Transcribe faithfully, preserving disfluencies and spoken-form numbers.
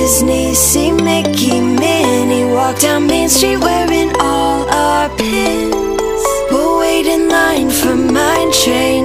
Disney, see Mickey, Minnie walk down Main Street wearing all our pins. We'll wait in line for mine train.